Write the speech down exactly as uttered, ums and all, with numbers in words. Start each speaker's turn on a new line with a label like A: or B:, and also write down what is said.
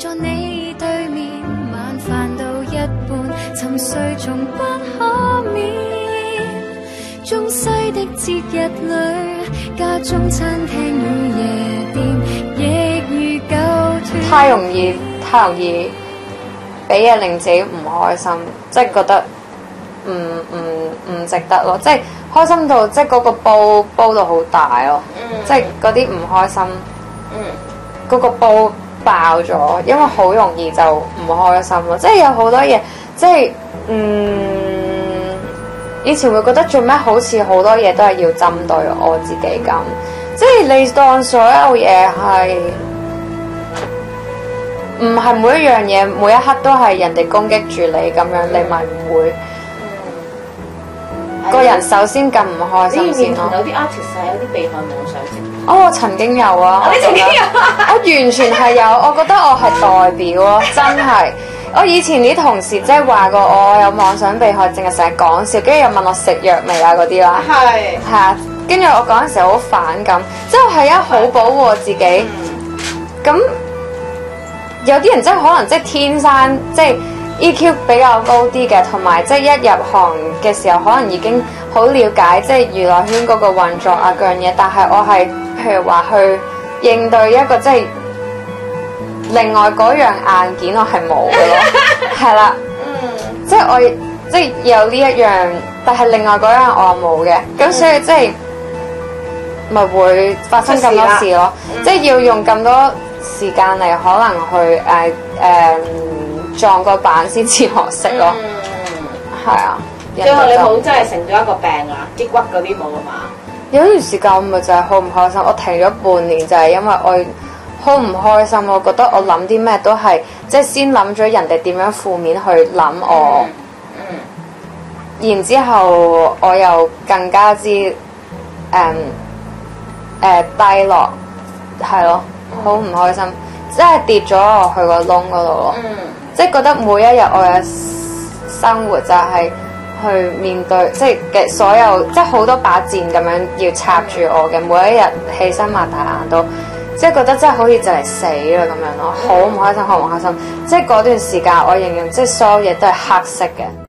A: 坐你對面，晚飯到一半，沉睡從不可眠。中西的節日裏，家中餐廳與夜店，亦如舊團。
B: 太容易，太容易俾嘢令自己唔開心，即係覺得唔唔唔值得咯，即係開心到即係嗰個煲煲到好大咯，嗯、即係嗰啲唔開心，嗯，嗰個煲爆咗，因為好容易就唔開心咯，即係有好多嘢，即係嗯，以前會覺得做咩好似好多嘢都係要針對我自己咁，即係你當所有嘢係。唔係每一樣嘢每一刻都係人哋攻擊住你咁樣，你咪唔會、嗯、個人首先咁唔開心先咯。
C: 有啲 artist 係有啲被害妄想症。
B: 哦，我曾經有啊，
C: 你曾經有啊？
B: 我完全係有，我覺得我係代表咯，真係。我以前啲同事即係話過我有妄想被害症，係成日講笑，跟住又問我食藥未啊嗰啲啦。係係啊，跟住我嗰陣時好反感，即係我係一好保護我自己咁。嗯有啲人真係可能即係天生即係 E Q 比較高啲嘅，同埋即係一入行嘅時候可能已經好了解即係娛樂圈嗰個運作啊嗰樣嘢，但係我係譬如話去應對一個即係另外嗰樣硬件我係冇嘅咯，係啦，嗯，即係我即係有呢一樣，但係另外嗰樣我冇嘅，咁、嗯、所以即係咪會發生咁多事咯，嗯、即係要用咁多時間嚟可能去誒誒撞個板先至學識咯，係、嗯、啊。
C: 最後你冇真係成咗一個病啊？啲骨嗰啲冇啊嘛？
B: 有一段時間我咪就係好唔開心，我停咗半年就係因為我好唔開心，我覺得我諗啲咩都係即係先諗咗人哋點樣負面去諗我，嗯嗯、然之後我又更加之誒誒、嗯呃、低落，係咯。好唔開心，即係跌咗落去個窿嗰度咯，嗯、即係覺得每一日我嘅生活就係去面對，即係嘅所有，即係好多把箭咁樣要插住我嘅，每一日起身擘大眼都，即係覺得真係好似就嚟死啦咁樣咯，好唔開心，好唔開心，即係嗰段時間我形容即係所有嘢都係黑色嘅。